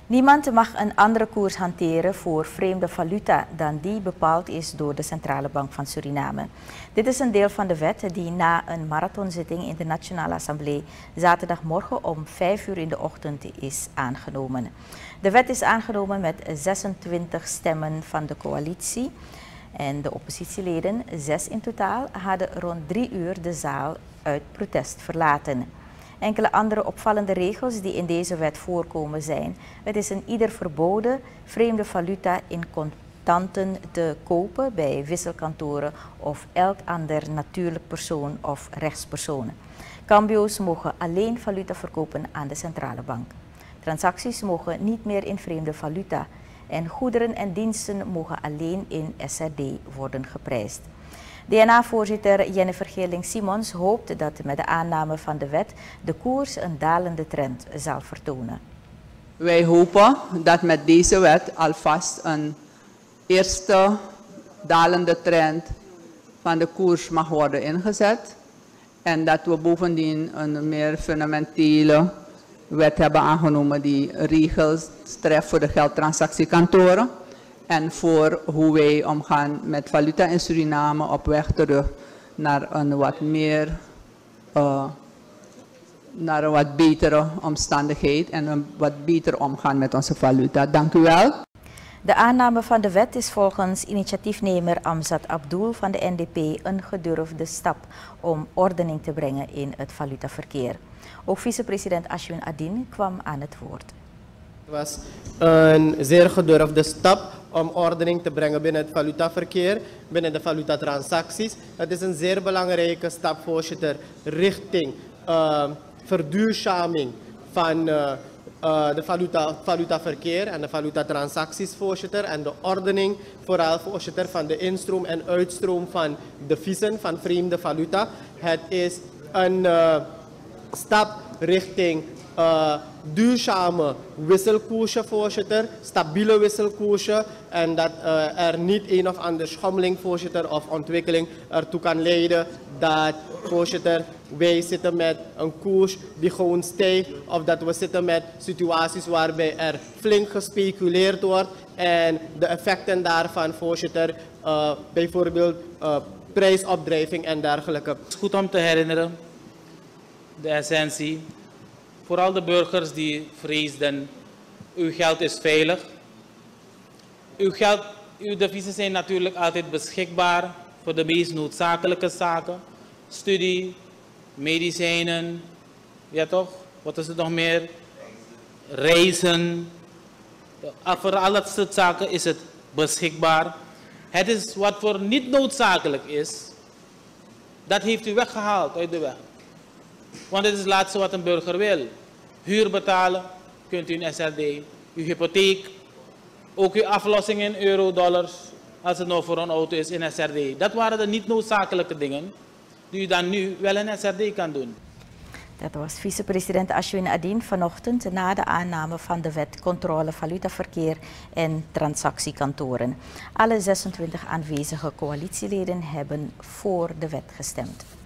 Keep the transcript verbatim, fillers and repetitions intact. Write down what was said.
Niemand mag een andere koers hanteren voor vreemde valuta dan die bepaald is door de Centrale Bank van Suriname. Dit is een deel van de wet die na een marathonzitting in de Nationale Assemblée zaterdagmorgen om vijf uur in de ochtend is aangenomen. De wet is aangenomen met zesentwintig stemmen van de coalitie en de oppositieleden, zes in totaal, hadden rond drie uur de zaal uit protest verlaten. Enkele andere opvallende regels die in deze wet voorkomen zijn: het is een ieder verboden vreemde valuta in contanten te kopen bij wisselkantoren of elk ander natuurlijk persoon of rechtspersoon. Cambio's mogen alleen valuta verkopen aan de centrale bank. Transacties mogen niet meer in vreemde valuta en goederen en diensten mogen alleen in S R D worden geprijsd. D N A-voorzitter Jennifer Geerling-Simons hoopt dat met de aanname van de wet de koers een dalende trend zal vertonen. Wij hopen dat met deze wet alvast een eerste dalende trend van de koers mag worden ingezet en dat we bovendien een meer fundamentele wet hebben aangenomen die regels treft voor de geldtransactiekantoren en voor hoe wij omgaan met valuta in Suriname op weg terug naar een wat meer, uh, naar een wat betere omstandigheid en een wat beter omgaan met onze valuta. Dank u wel. De aanname van de wet is volgens initiatiefnemer Amzat Abdul van de N D P een gedurfde stap om ordening te brengen in het valutaverkeer. Ook vicepresident Ashwin Adin kwam aan het woord. Het was een zeer gedurfde stap om ordening te brengen binnen het valutaverkeer, binnen de valutatransacties. Het is een zeer belangrijke stap, voorzitter, richting uh, verduurzaming van uh, uh, de valuta, valutaverkeer en de valutatransacties, voorzitter. En de ordening, vooral, voorzitter, van de instroom en uitstroom van deviezen, van vreemde valuta. Het is een uh, stap richting Uh, duurzame wisselkoersen, voorzitter, stabiele wisselkoersen en dat uh, er niet een of andere schommeling, voorzitter, of ontwikkeling ertoe kan leiden dat, voorzitter, wij zitten met een koers die gewoon stijgt of dat we zitten met situaties waarbij er flink gespeculeerd wordt en de effecten daarvan, voorzitter, uh, bijvoorbeeld uh, prijsopdrijving en dergelijke. Het is goed om te herinneren, de essentie. Vooral de burgers die vreesden, uw geld is veilig. Uw geld, uw deviezen zijn natuurlijk altijd beschikbaar voor de meest noodzakelijke zaken. Studie, medicijnen, ja toch, wat is er nog meer? Reizen. Voor al dat soort zaken is het beschikbaar. Het is wat voor niet noodzakelijk is, dat heeft u weggehaald uit de weg. Want dit is het laatste wat een burger wil. Huur betalen, kunt u in S R D. Uw hypotheek, ook uw aflossing in euro, dollars, als het nou voor een auto is in S R D. Dat waren de niet noodzakelijke dingen die u dan nu wel in S R D kan doen. Dat was vicepresident Ashwin Adin vanochtend na de aanname van de wet controle valutaverkeer en transactiekantoren. Alle zesentwintig aanwezige coalitieleden hebben voor de wet gestemd.